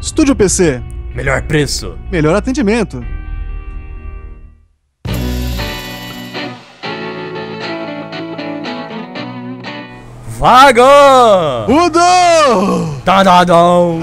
Estúdio PC. Melhor preço. Melhor atendimento. Vaga! Mudou! Tadadão!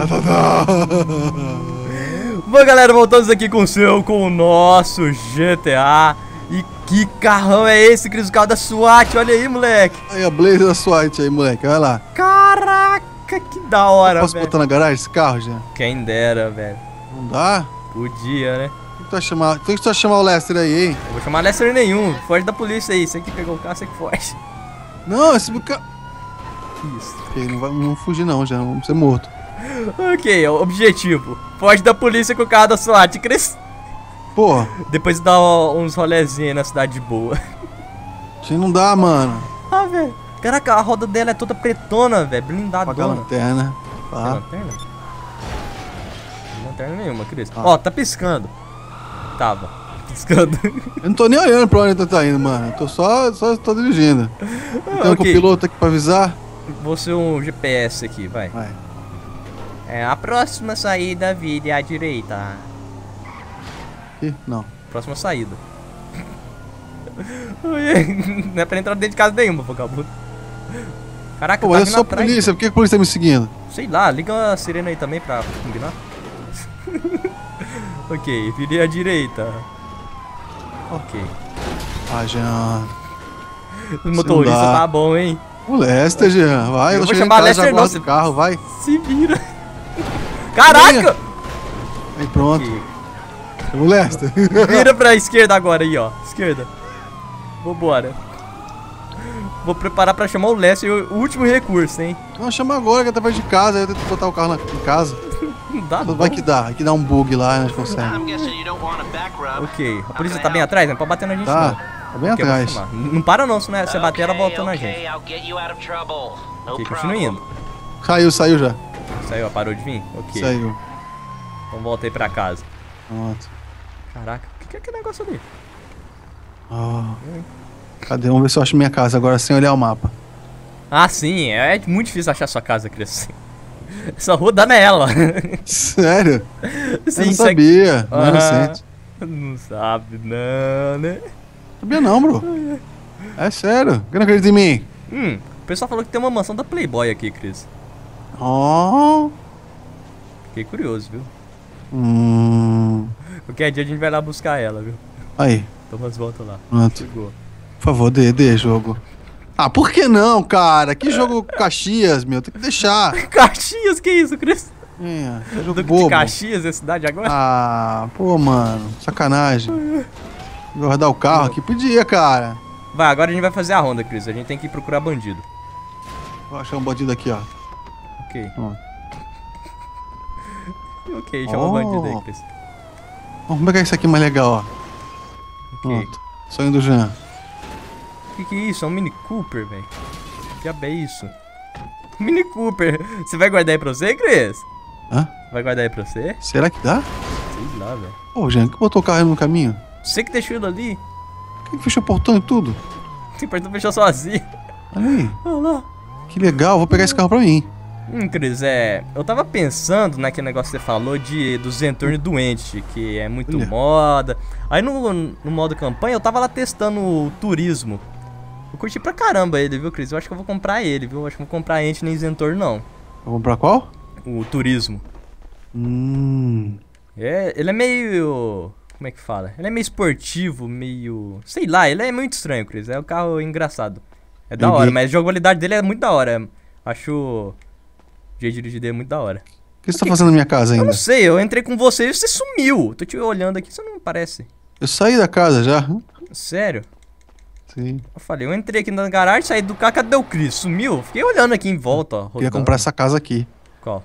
Bom, galera, voltamos aqui com o nosso GTA. E que carrão é esse, Cris? O carro da SWAT, olha aí, moleque. Aí a Blaze da SWAT aí, moleque, vai lá. Caraca, que da hora, Posso velho. botar na garagem esse carro, já? Quem dera, velho. Não dá? Podia, né? Tem que tu vai chamar o Lester aí, hein? Eu vou chamar Lester nenhum. Foge da polícia aí. Você que pegou o carro, você que foge. Não, esse carro... Isso. Ok, não fugir não, já vamos ser morto. Ok, objetivo. Foge da polícia com o carro da SWAT, Cris. Porra, Depois dá uns rolezinhos na cidade boa. isso aí não dá, mano. Ah, velho. Caraca, a roda dela é toda pretona, velho. Apaga a Blindadona. lanterna. Tem Tá. lanterna? Não tem lanterna nenhuma, Cris. Ah. Ó, tá piscando. Tava. Piscando. Eu não tô nem olhando pra onde tu tá indo, mano. Eu tô só tô dirigindo. Tem um ok. copiloto aqui pra avisar. Vou ser um GPS aqui, vai. Vai. É, a próxima saída vire à direita. Ih, não. Próxima saída. Não é pra entrar dentro de casa nenhuma, vagabundo. Caraca, Pô, tá mas eu vindo sou atrás. polícia, por que a polícia tá me seguindo? Sei lá, liga a sirene aí também pra combinar. Ok, virei à direita. Ok. Ah, Jean. O motorista não dá. tá bom, hein? O Lester, Jean. Vai, Eu eu vou cheguei em chamar casa, Lester já não, guardo você- o carro, vai. Se vira. Caraca! Aí, pronto. Ok. O Lester. Vira pra esquerda agora aí, ó. Esquerda. Vambora. Vou preparar pra chamar o Lester, o último recurso, hein? Não, chama agora que tá perto de casa, aí eu tento botar o carro em casa. Não dá, não. Vai que dá, aqui dá um bug lá, nós conseguimos. I'm guessing you don't want a back rub. Ok, a polícia tá bem atrás, não pode bater na gente Tá, não. tá bem Ok, eu vou atrás. chamar. Não para não, se você bater ela volta na gente. I'll get you out of trouble. No Ok, problem. continua indo. Saiu já. Saiu, ó, parou de vir? Ok. Saiu. Então voltei pra casa. Pronto. Caraca, o que é aquele negócio ali? Ó. Cadê? Vamos ver se eu acho minha casa agora sem olhar o mapa. Ah, sim, é muito difícil achar sua casa, Cris. Só rua dá nela. Sério? Sim, Eu não isso é- sabia. Não é Aham. recente. Não sabe não, né? Sabia não, bro. É sério. Quem não acredita em mim? O pessoal falou que tem uma mansão da Playboy aqui, Cris. Ó. Fiquei curioso, viu? Qualquer dia a gente vai lá buscar ela, viu? Aí, Toma as voltas lá. pronto. Chegou. Por favor, dê jogo. Ah, por que não, cara? Que jogo Caxias, meu. Tem que deixar. Caxias, que isso, Cris? É jogo Duque de bobo. Caxias é cidade agora? Ah, pô, mano. Sacanagem. Guardar o carro aqui. Podia, cara. Vai, agora a gente vai fazer a ronda, Cris. A gente tem que ir procurar bandido. Vou achar um bandido aqui, ó. Ok. Ó. Ok, chama o bandido aí, Cris. Vamos pegar isso aqui mais legal, ó. Ok. Pronto. Sonho do Jean. O que é isso? É um Mini Cooper, velho. Que diabo é isso? Mini Cooper. Você vai guardar aí pra você, Cris? Hã? Vai guardar aí pra você? Será que dá? Sei lá, velho. Ô, Jean, que botou o carro aí no caminho? Você que deixou ele ali. Quem que fechou o portão e tudo? Tem portão fechou sozinho. Olha aí. Olha lá. Que legal. Vou pegar esse carro pra mim. Cris, eu tava pensando naquele negócio que você falou do Zentorno doente, que é muito Olha. moda. Aí no modo campanha eu tava lá testando o turismo. Eu curti pra caramba ele, viu, Cris? Eu acho que eu vou comprar ele, viu? Eu acho que eu vou comprar ente nem Zentorno, não. Vou comprar qual? O turismo. Ele é meio... Como é que fala? Ele é meio esportivo, meio... Sei lá, ele é muito estranho, Cris. É um carro engraçado. É da hora, mas a jogabilidade dele é muito da hora. Acho... O jeito de dirigir dele é muito da hora. O que você tá fazendo na minha casa Eu ainda? não sei, eu entrei com você e você sumiu. Tô te olhando aqui, você não parece. Eu saí da casa já. Sério? Sim. Eu falei, eu entrei aqui na garagem, saí do carro, cadê o Cris? Sumiu? Fiquei olhando aqui em volta, ó. Queria rodando. comprar essa casa aqui. Qual?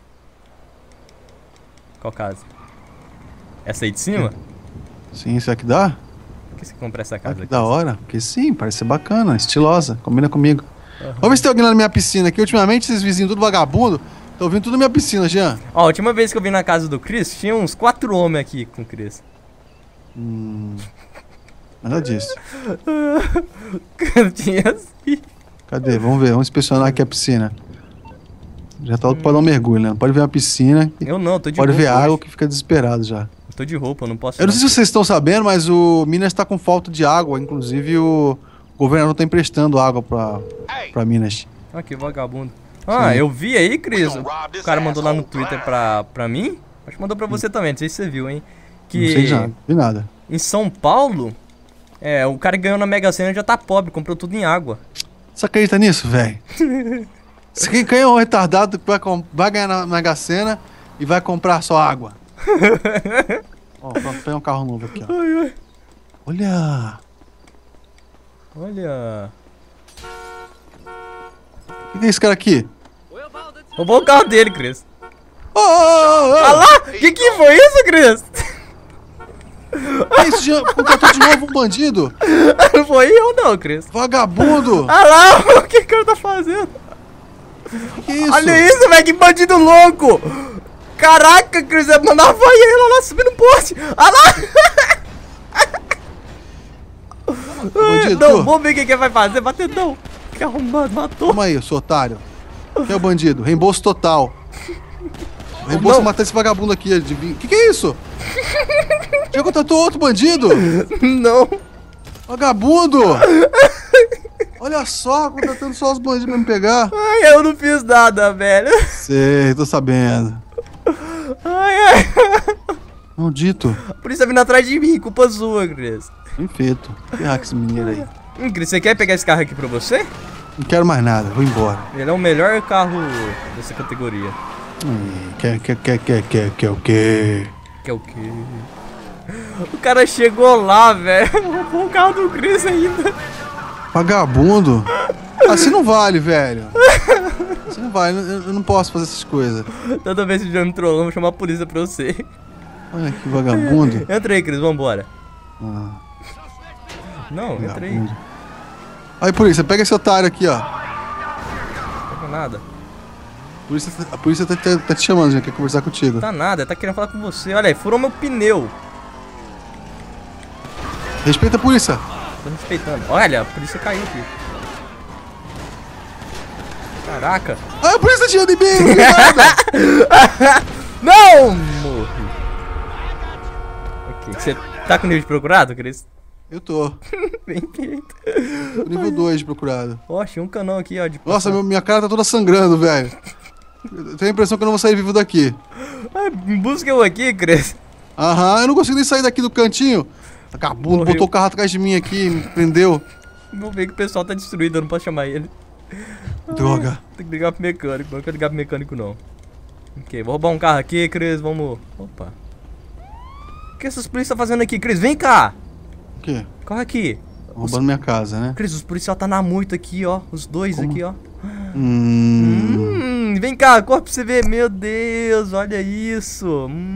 Qual casa? Essa aí de cima? Sim, será que dá? Por que você compra essa Ah, casa que aqui? da hora. Porque sim, parece ser bacana, estilosa. Combina comigo. Aham. Vamos ver se tem alguém lá na minha piscina aqui. Ultimamente, esses vizinhos tudo vagabundo. Estão vindo tudo na minha piscina, Jean. Ó, a última vez que eu vim na casa do Cris, tinha uns 4 homens aqui com o Cris. Nada disso. Tinha assim. Cadê? Vamos ver, vamos inspecionar aqui a piscina. Já tá pra dar um mergulho, né? Não pode ver uma piscina. Eu não, tô de Pode roupa ver água hoje. que fica desesperado já. Eu tô de roupa, eu não posso Eu não sei se vocês estão sabendo, mas o Minas tá com falta de água. Inclusive o governador tá emprestando água pra Minas. Ah, que vagabundo. Ah, Sim. eu vi aí, Cris. O cara mandou lá no Twitter pra mim. Acho que mandou pra você também, não sei se você viu, hein. Não sei já, Que não vi nada. em São Paulo, o cara que ganhou na Mega Sena já tá pobre, comprou tudo em água. Você acredita nisso, velho? Quem é um retardado que vai ganhar na Mega Sena e vai comprar só água? Ó, pronto, pegar um carro novo aqui, ó. Ai, ai. Olha! Olha. O que é esse cara aqui? Roubou o carro dele, Cris. Oh, oh, oh, Ah oh. lá! Que foi isso, Cris? Que isso, Jean? Contratou de novo um bandido? Não foi eu não, Cris. Vagabundo! Ah lá, o que o cara tá fazendo? Que isso? Olha isso, velho, que bandido louco! Caraca, Cris, é mandar vai ele lá subir no poste! Ah lá! Bandido, Não, tu? vamos ver o que ele vai fazer, batedão! Que arrombado, matou! Calma aí, seu otário. Quem é o bandido? Reembolso total. Reembolso Não. matar esse vagabundo aqui. Que é isso? Já contratou outro bandido? Não! Vagabundo! Olha só, contratando só os bandidos pra me pegar. Ai, eu não fiz nada, velho! Sei, tô sabendo. Ai, ai! Maldito. A polícia vindo atrás de mim, culpa sua, Cris. Bem feito. Ferrar com esse mineiro aí. Cris, você quer pegar esse carro aqui pra você? Não quero mais nada, vou embora. Ele é o melhor carro dessa categoria. Quer o quê? Que é o quê? O cara chegou lá, velho. Roubou o carro do Chris ainda. Vagabundo? Assim não vale, velho. Assim não vale, eu não posso fazer essas coisas. Toda vez que já me trollou, eu vou chamar a polícia pra você. Olha que vagabundo. Entra aí, Chris, vambora. Ah, Não, entra aí. vagabundo. Aí, polícia, pega esse otário aqui, ó. Não tá nada. A polícia tá te chamando, já quer conversar contigo. Tá nada, tá querendo falar com você. Olha aí, furou meu pneu. Respeita a polícia. Tô respeitando. Olha, a polícia caiu aqui. Caraca. Ah, a polícia tá tirando em mim, não fiz nada. Não! Morri. Ok, você tá com nível de procurado, Chris? Eu tô. Bem feito. Nível 2 de procurado. Ó, achei um canão aqui, ó. De Nossa, minha cara tá toda sangrando, velho. Eu tenho a impressão que eu não vou sair vivo daqui. Ah, busca eu aqui, Chris. Aham, eu não consigo nem sair daqui do cantinho. Vagabundo, Morreu. botou o carro atrás de mim aqui, me prendeu. Vamos ver que o pessoal tá destruído, eu não posso chamar ele. Droga. Tem que ligar pro mecânico, não quero ligar pro mecânico não. Ok, vou roubar um carro aqui, Chris, vamos... Opa. O que essas polícias estão fazendo aqui, Chris? Vem cá! O quê? Corre aqui. Roubando minha casa, né? Chris, os policiais tá na moita aqui, ó. Os dois Como? aqui, ó. Hum. Vem cá, corre pra você ver. Meu Deus, olha isso.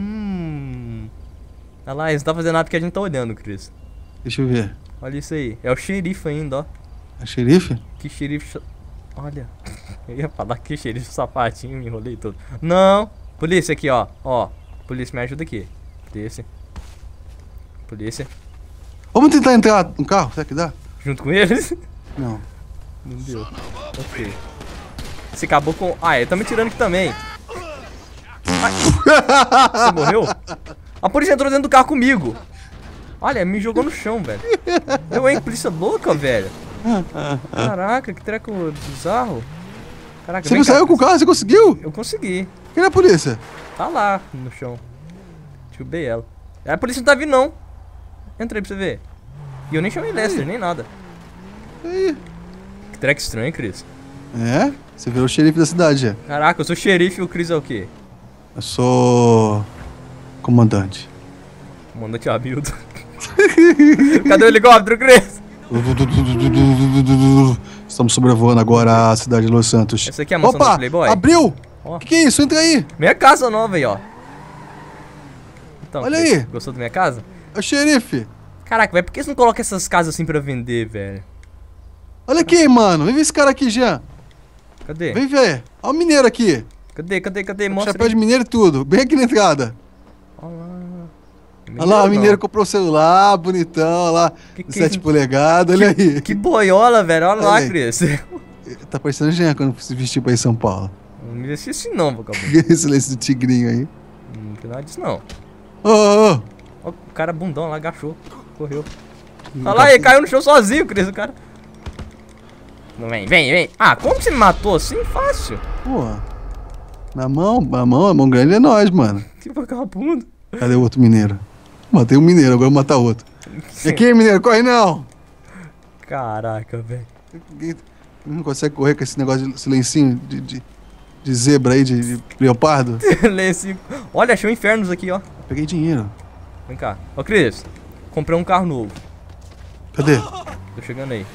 Olha lá, eles não tá fazendo nada porque a gente tá olhando, Chris. Deixa eu ver. Olha isso aí. É o xerife ainda, ó. É xerife? Que xerife... Olha. Eu ia falar que xerife sapatinho, me enrolei todo. Não. Polícia aqui, ó. Ó. Polícia, me ajuda aqui. Polícia. Polícia. Vamos tentar entrar no carro, será que dá? Junto com eles? Não. Não deu. Ok. Você acabou com... Ah, ele tá me tirando aqui também. Ai. Você morreu? A polícia entrou dentro do carro comigo. Olha, me jogou no chão, velho. Eu, hein? Polícia louca, velho. Caraca, que treco bizarro. Caraca, Você vem não cá, saiu com o carro? Você conseguiu? Eu consegui. Cadê a polícia? Tá lá, no chão. Derrubei ela. A polícia não tá vindo, não. Entra aí pra você ver. E eu nem chamei Lester, nem nada. E aí? Que treco estranho, Chris. É? Você virou o xerife da cidade, já. Caraca, eu sou xerife e o Chris é o quê? Eu sou... comandante. Comandante Hamilton. Cadê o helicóptero, Chris? Estamos sobrevoando agora a cidade de Los Santos. Essa aqui é a mansão Opa! do Playboy? Abriu! Ó. Que é isso? Entra aí! Minha casa nova aí, ó. Então, Olha Chris, aí. gostou da minha casa? É o xerife! Caraca, velho, por que você não coloca essas casas assim pra vender, velho? Olha aqui, mano! Vem ver esse cara aqui, Jean! Cadê? Vem ver! Olha o mineiro aqui! Cadê? Mostra Chapéu aí. de mineiro e tudo! Bem aqui na entrada! Olha lá. Olha lá, o não. mineiro comprou o celular, bonitão, olha lá, Que de é 7 isso? polegadas, olha aí. Que boiola, velho. Olha lá, Olha aí. Chris. Tá parecendo Jean quando se vestiu pra ir em São Paulo. Não me deixa assim não, vagabundo. Esse tigrinho aí. Não tem nada disso não. Ô, ô, ô. Ó, o cara bundão lá, agachou. Correu. Olha lá, ele caiu no chão sozinho, Cris, o cara. Não, vem. Ah, como você me matou assim? Fácil. Porra. A mão grande é nós, mano. Que vagabundo. Cadê o outro mineiro? Matei um mineiro, agora eu vou matar outro. E aqui, mineiro, corre não! Caraca, velho. Não consegue correr com esse negócio de silencinho de zebra aí, de leopardo? Lencinho. Olha, achei um infernos aqui, ó. Peguei dinheiro. Vem cá. Ô, Cris, comprei um carro novo. Cadê? Tô chegando aí.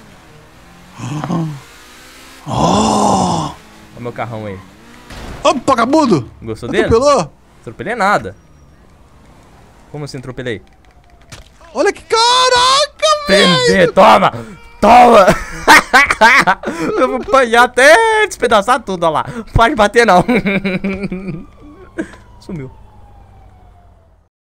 Oh! Olha o meu carrão aí. Ô, vagabundo! Gostou dele? Atropelou? Atropelei nada. Como assim atropelei? Olha que caraca, Prender, toma! Toma! Eu vou apanhar até despedaçar tudo, olha lá. Pode bater não. Sumiu.